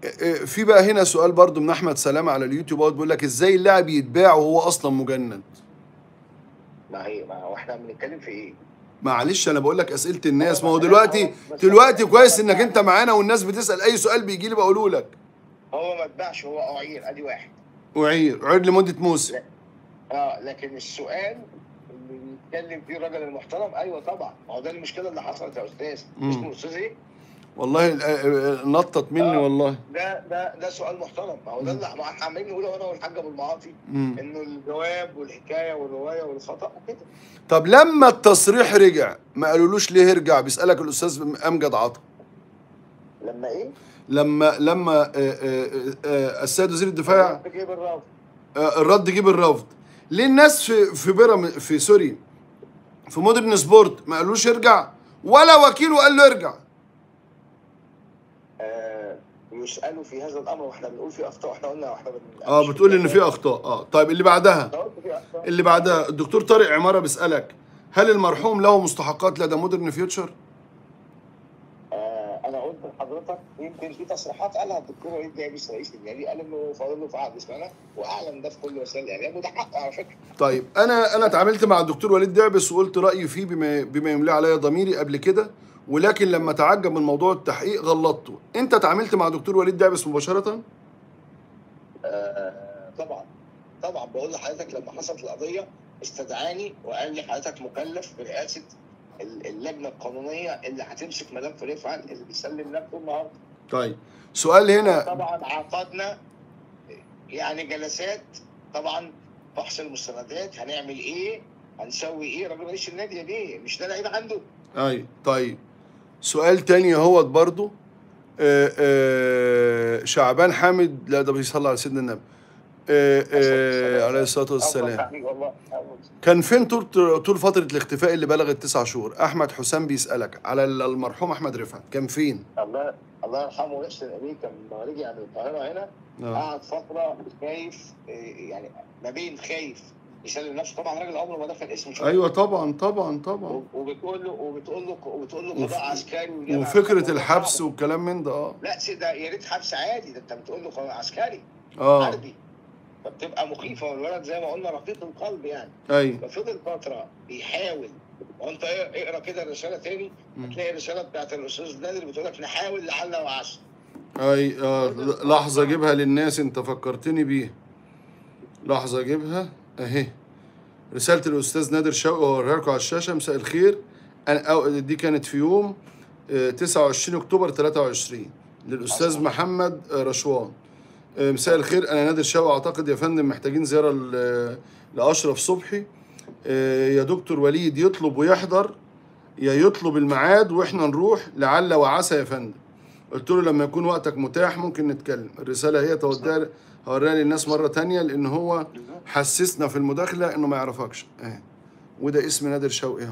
في بقى هنا سؤال برضو من احمد سلامه على اليوتيوب، بيقول لك ازاي اللاعب يتباع وهو اصلا مجند؟ ما هو احنا بنتكلم في ايه؟ معلش انا بقول لك اسئله الناس، هو ما هو لا دلوقتي بس هو كويس ما انك انت اتباعش. معانا والناس بتسال اي سؤال بيجي لي بقوله لك. هو ما اتباعش، هو اعير، ادي واحد. اعير لمده موسم. لا. لكن السؤال اللي بيتكلم فيه الراجل المحترم، ايوه طبعا، ما هو ده المشكله اللي حصلت يا استاذ. اسمه استاذ ايه؟ والله نطت مني والله. ده سؤال محترم. ما هو ده اللي احنا عمالين نقوله انا والحاج ابو المعاطي، انه الجواب والحكايه والروايه والخطا وكده. طب لما التصريح رجع ما قالولوش ليه ارجع؟ بيسالك الاستاذ امجد عطا. لما ايه؟ لما السيد وزير الدفاع الرد جه بالرفض. الرد جه بالرفض. ليه الناس في بيراميدز في سوري في مودرن سبورت ما قالوش ارجع، ولا وكيله قال له ارجع؟ يسالوا في هذا الامر واحنا بنقول في اخطاء. احنا قلنا احنا بتقول ان في اخطاء. طيب اللي بعدها الدكتور طارق عماره بيسالك هل المرحوم له مستحقات لدى مودرن فيوتشر؟ انا قلت لحضرتك يمكن في تصريحات قالها الدكتور وليد داعبس رئيس النادي، قال انه فاضل له في عقد سنه، واعلن ده في كل وسائل الاعلام، وده حقه على فكره. طيب انا اتعاملت مع الدكتور وليد داعبس وقلت رايي فيه بما يملي عليا ضميري قبل كده، ولكن لما تعجب من موضوع التحقيق غلطته. انت اتعاملت مع دكتور وليد داعبس مباشره؟ طبعا بقول لحضرتك لما حصلت القضيه استدعاني وقال لي حضرتك مكلف برئاسه اللجنه القانونيه اللي هتمسك ملف رفعت اللي بيسلم نفسه النهارده. طيب سؤال هنا. طبعا عقدنا يعني جلسات، طبعا فحص المستندات، هنعمل ايه، هنسوي ايه. راجل رئيس النادي ليه؟ مش ده العيب عنده؟ طيب سؤال تاني اهوت برضو. شعبان حامد، لا ده بيصلي على سيدنا النبي عليه الصلاه والسلام. كان فين طول فتره الاختفاء اللي بلغت 9 شهور؟ احمد حسام بيسالك على المرحوم احمد رفعت، كان فين؟ الله يرحمه ويحسن اليه. كان لما رجع من القاهره هنا قعد فتره خايف، يعني ما بين خايف يسلم نفسه. طبعا راجل عمره ما دخل اسم شغل. ايوه طبعا. وبتقول له قضاء عسكري وفكره الحبس والكلام من ده. لا ده يا ريت حبس عادي، ده انت بتقول له قضاء عسكري حربي، فبتبقى مخيفه، والولد زي ما قلنا رقيق القلب يعني. ايوه. ففضل فتره بيحاول. وانت اقرا كده الرساله تاني هتلاقي الرساله بتاعت الاستاذ نادر بتقول لك نحاول لعل وعسى. لحظه اجيبها للناس، انت فكرتني بيها. لحظه اجيبها اهي. رساله الاستاذ نادر شوقي هوريها لكم على الشاشه. مساء الخير، دي كانت في يوم 29 اكتوبر 23 للاستاذ محمد رشوان. مساء الخير، انا نادر شوقي. اعتقد يا فندم محتاجين زياره لاشرف صبحي. يا دكتور وليد يطلب ويحضر، يا يطلب الميعاد واحنا نروح لعل وعسى يا فندم. قلت له لما يكون وقتك متاح ممكن نتكلم. الرساله هي هوريها للناس مره تانية، لان هو حسسنا في المداخله انه ما يعرفكش. وده اسم نادر شوقي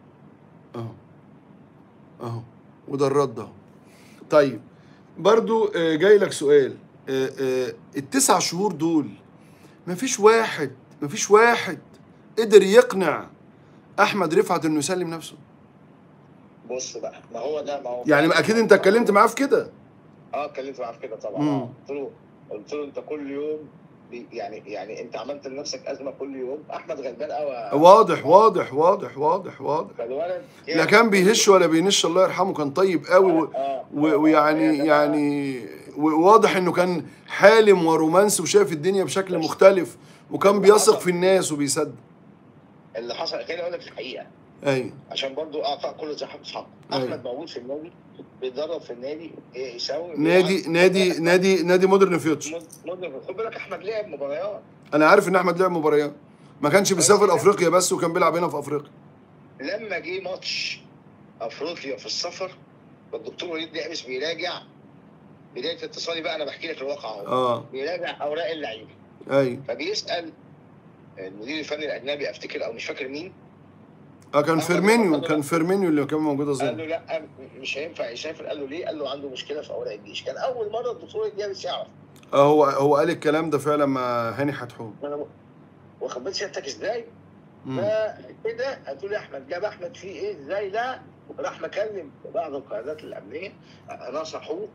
اهو وده الرد اهو. طيب برضو جاي لك سؤال. ال9 شهور دول مفيش واحد قدر يقنع احمد رفعت انه يسلم نفسه. بص بقى، ما هو يعني اكيد انت اتكلمت معاه في كده. اتكلمت معاه في كده طبعا. قلت له انت كل يوم يعني انت عملت لنفسك ازمه كل يوم. احمد غلبان قوي. واضح. فالولد لا كان بيهش ولا بينش، الله يرحمه، كان طيب قوي. ويعني واضح انه كان حالم ورومانسي وشايف الدنيا بشكل مختلف، وكان بيثق في الناس وبيصدق. اللي حصل خليني اقول لك الحقيقه. عشان برضو اعطاء كل ذي حق حقه. احمد موجود في النادي، بيتدرب في النادي، يساوي نادي مودرن فيوتشر. خد بالك احمد لعب مباريات. انا عارف ان احمد لعب مباريات، ما كانش بيسافر افريقيا بس، وكان بيلعب هنا في افريقيا. لما جه ماتش افريقيا في السفر، الدكتور وليد داعبس بيراجع بدايه اتصالي بقى، انا بحكي لك الواقع اهو. بيراجع اوراق اللعيبه. فبيسال المدير الفني الاجنبي، افتكر او مش فاكر مين. كان فيرمينيو اللي كان موجود اظن. قال له لا مش هينفع يسافر. قال له ليه؟ قال له عنده مشكله في اوراق الجيش. كان اول مره الدكتور داعبس يعرف. هو قال الكلام ده فعلا مع هاني حتحوم. واخد بالك سيادتك ازاي؟ فكده هتقول لي احمد جاب احمد فيه ايه؟ ازاي؟ لا، راح مكلم بعض القيادات الامنيه نصحوه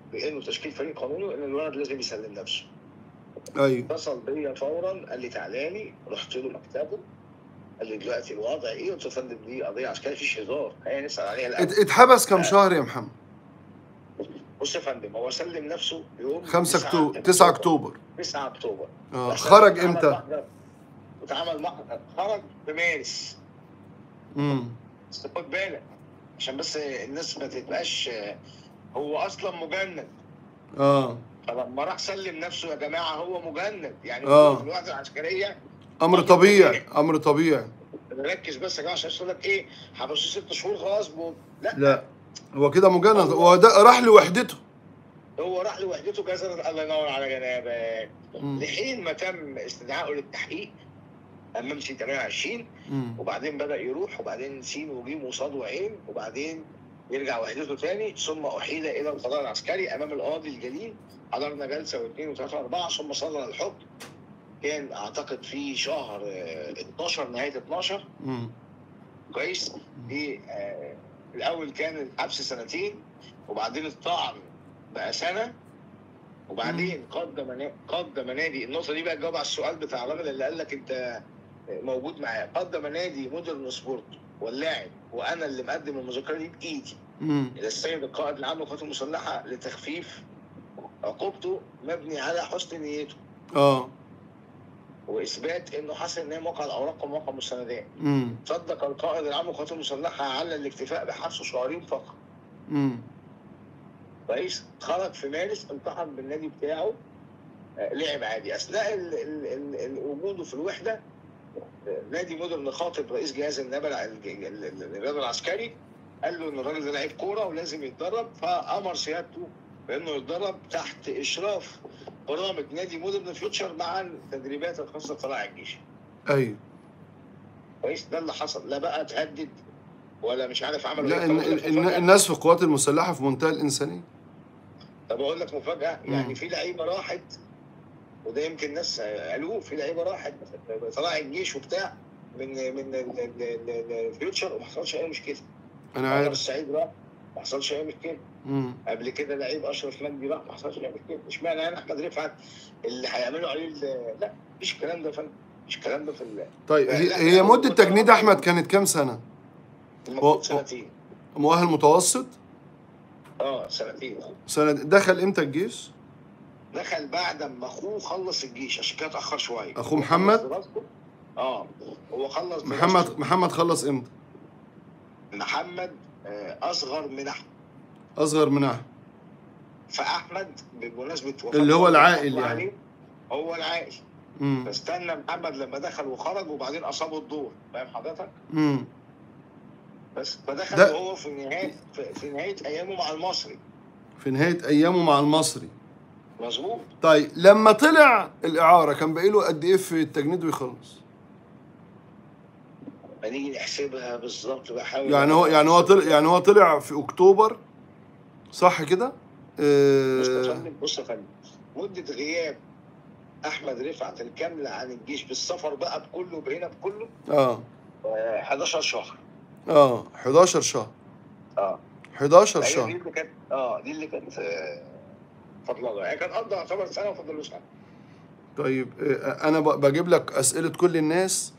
بانه تشكيل فريق قانوني وان الولد لازم يسلم نفسه. ايوه. اتصل بيا فورا، قال لي تعالى لي، رحت له مكتبه، قال لي دلوقتي الوضع ايه؟ قلت له يا فندم دي قضيه عسكريه مفيش هزار، خلينا نسال عليها الاول. اتحبس كام شهر يا محمد؟ بص يا فندم، هو سلم نفسه يوم 5 أكتوبر 9 أكتوبر 9 أكتوبر. خرج امتى؟ واتعمل محضر، خرج في مارس. بس خد بالك عشان بس الناس ما تبقاش، هو اصلا مجند. فلما راح سلم نفسه يا جماعه هو مجند، يعني في الوحده العسكريه امر طبيعي، امر طبيعي. نركز بس يا جماعه عشان يقول لك ايه حبسوه 6 شهور خلاص لا هو كده مجند، هو ده راح لوحدته. هو راح لوحدته جزرة، الله ينور على جنابك. لحين ما تم استدعائه للتحقيق امام سي 28، وبعدين بدا يروح، وبعدين سين وجيم وصاد وعين، وبعدين يرجع وحدته تاني، ثم احيل الى القضاء العسكري امام القاضي الجليل. حضرنا جلسه واثنين وثلاثه واربعه ثم صدر الحكم. كان اعتقد في شهر 12 نهايه 12. كويس. دي الاول كان الحبس 2 سنين، وبعدين الطعن بقى سنه، وبعدين قدم نادي. النقطه دي بقى تجاوب على السؤال بتاع الراجل اللي قال لك انت موجود معاه. قدم نادي مودرن سبورت واللاعب وانا اللي مقدم المذكره دي بايدي الى السيد القائد العام للقوات المسلحه لتخفيف عقوبته، مبني على حسن نيته. واثبات انه حصل ان هي موقع الاوراق وموقع المستندات. صدق القائد العام للقوات المسلحه على الاكتفاء بحبسه 2 شهر فقط. كويس. خرج في مارس، التحق بالنادي بتاعه، لعب عادي. اثناء وجوده في الوحده نادي مودرن خاطب رئيس جهاز الرياضه العسكري، قال له ان الراجل ده لعيب كوره ولازم يتدرب، فامر سيادته بانه يتدرب تحت اشراف برامج نادي مودرن فيوتشر مع التدريبات الخاصه بطلائع الجيش. ايوه. كويس. ده اللي حصل. لا بقى اتهدد ولا مش عارف عملوا لا الناس في القوات المسلحه في منتهى الانسانيه. طب اقول لك مفاجاه، يعني في لعيبه راحت، وده يمكن الناس قالوه، في لعيبه راحت طلائع الجيش وبتاع من الفيوتشر وما حصلش اي مشكله. انا عارف. السعيد راح ما حصلش اي مشكله. قبل كده لعيب اشرف مجدي راح ما حصلش اي مشكله. اشمعنى انا احمد رفعت اللي هيعملوا عليه لا مفيش الكلام ده يا فندم، مفيش الكلام ده في طيب هي مده تجنيد احمد كانت كام سنه؟ المفروض 2 سنين. مؤهل متوسط؟ 2 سنه. دخل امتى الجيش؟ دخل بعد ما اخوه خلص الجيش، عشان كده اتاخر شويه. اخوه محمد؟ هو خلص. محمد خلص امتى؟ محمد اصغر من احمد. اصغر من احمد. فاحمد بمناسبه اللي هو العائل يعني. هو العائل. فاستنى محمد لما دخل وخرج، وبعدين اصابه الدور، فاهم حضرتك؟ بس فدخل وهو في نهايه ايامه مع المصري. في نهايه ايامه مع المصري. مظبوط. طيب لما طلع الاعاره كان باقي له قد ايه في التجنيد ويخلص؟ هنيجي نحسبها بالظبط، بحاول. يعني هو طلع في اكتوبر صح كده؟ بص يا فندم، مده غياب احمد رفعت الكامله عن الجيش بالسفر بقى بكله بهنا بكله 11 شهر. 11 شهر. 11 شهر. دي اللي كانت دي اللي كانت فضلها، يعني كان قضى يعتبر سنه وفضل سنه. طيب انا بجيب لك اسئله كل الناس.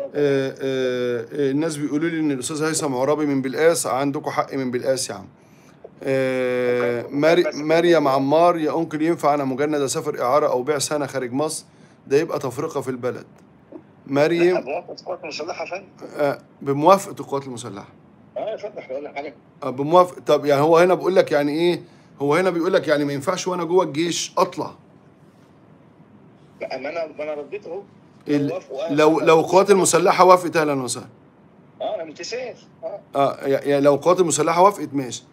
الناس بيقولوا لي ان الاستاذ هيثم عرابي من بلقاس، عندكم حق من بلقاس يا عم. مريم عمار، يا انكل ينفع انا مجند اسافر اعاره او بيع سنه خارج مصر؟ ده يبقى تفرقه في البلد. مريم بموافقه القوات المسلحه يا فندم. بموافقه القوات المسلحه. يا فندم احنا قلنا حاجه. بموافقه. طب يعني هو هنا بيقول لك يعني ايه؟ هو هنا بيقول لك يعني ما ينفعش وانا جوه الجيش اطلع. لا ما انا رديت اهو. لو القوات المسلحه وافقت اهلا وسهلا. امتثال. يعني لو القوات المسلحه وافقت ماشي.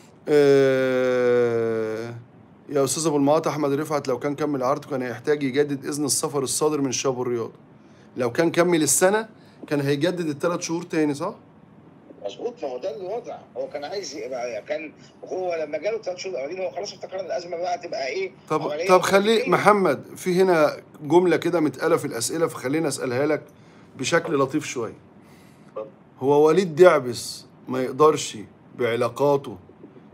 يا استاذ ابو المعاطي، احمد رفعت لو كان كمل عرضه كان هيحتاج يجدد اذن السفر الصادر من الشباب والرياضه. لو كان كمل السنه كان هيجدد ال3 شهور تاني صح؟ مظبوط. ما هو ده الوضع. هو كان عايز يبقى، كان هو لما جاله 3 شهور الاولين هو خلاص افتكر ان الازمه بقى تبقى ايه. طب خليه محمد، في هنا جمله كده متقاله في الاسئله، فخلينا اسالها لك بشكل لطيف شويه. هو وليد دعبس ما يقدرش بعلاقاته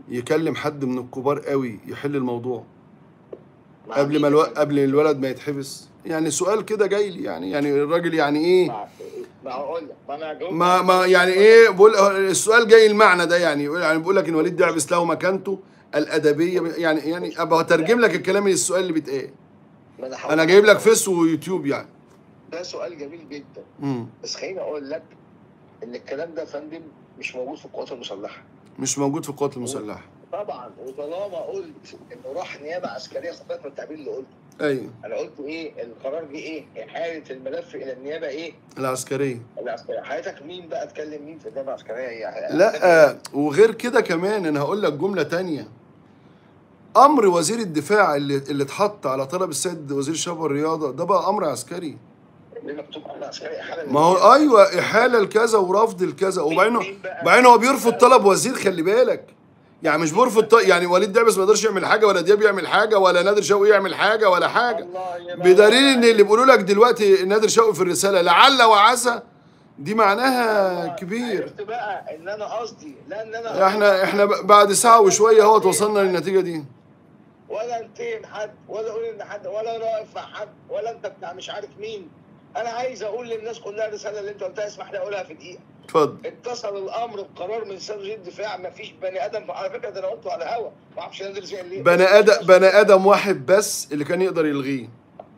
يكلم حد من الكبار قوي يحل الموضوع قبل ما قبل الولد ما يتحبس؟ يعني سؤال كده جاي لي، يعني الراجل يعني ايه؟ ما هقول لك، ما انا هجاوب. ما يعني ايه؟ بقول السؤال جاي المعنى ده، يعني بيقول لك ان وليد دعبس له مكانته الادبيه، يعني ابقى اترجم لك الكلام من السؤال اللي بيتقال. انا جايب لك فيس ويوتيوب يعني. ده سؤال جميل جدا. بس خليني اقول لك ان الكلام ده يا فندم مش موجود في القوات المسلحه. مش موجود في القوات المسلحه طبعا. وطالما قلت انه راح نيابه عسكريه، خد بالك من التعبير اللي قلته. ايوه. انا قلت ايه؟ القرار جه ايه؟ احاله الملف الى النيابه ايه؟ العسكريه. حضرتك مين بقى اتكلم مين في النيابه العسكريه؟ يعني لا وغير كده كمان انا هقول لك جمله تانية. امر وزير الدفاع اللي اتحط على طلب السيد وزير الشباب والرياضه ده بقى امر عسكري. مكتوب امر عسكري، احاله. ما هو ايوه، احاله لكذا ورفض لكذا، وبعدين هو بيرفض طلب وزير، خلي بالك. يعني مش بيرفض يعني وليد دعبس ما يقدرش يعمل حاجه، ولا دياب يعمل حاجه، ولا نادر شوقي يعمل حاجه، ولا حاجه. بدليل ان اللي بيقولوا لك دلوقتي نادر شوقي في الرساله لعل وعسى، دي معناها كبير. عرفت بقى ان انا قصدي، لان انا احنا بعد ساعه وشويه اهو توصلنا للنتيجه دي. ولا انتقم حد، ولا اقول ان حد، ولا انا واقف مع حد، ولا انت بتاع مش عارف مين. انا عايز اقول للناس كلها الرساله اللي انت قلتها، اسمح لي اقولها في دقيقه. اتفضل. اتصل الامر بقرار من سيد وزير الدفاع، ما فيش بني ادم، على فكره ده انا قلته على الهوا، ما اعرفش نادر زي ليه. بني ادم واحد بس اللي كان يقدر يلغيه،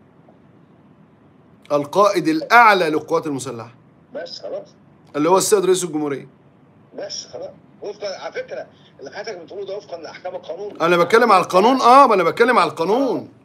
القائد الاعلى للقوات المسلحه. بس خلاص. اللي هو السيد رئيس الجمهوريه. بس خلاص. وفقا على فكره اللي حضرتك بتقوله ده وفقا لاحكام القانون. انا بتكلم على القانون. ما انا بتكلم على القانون.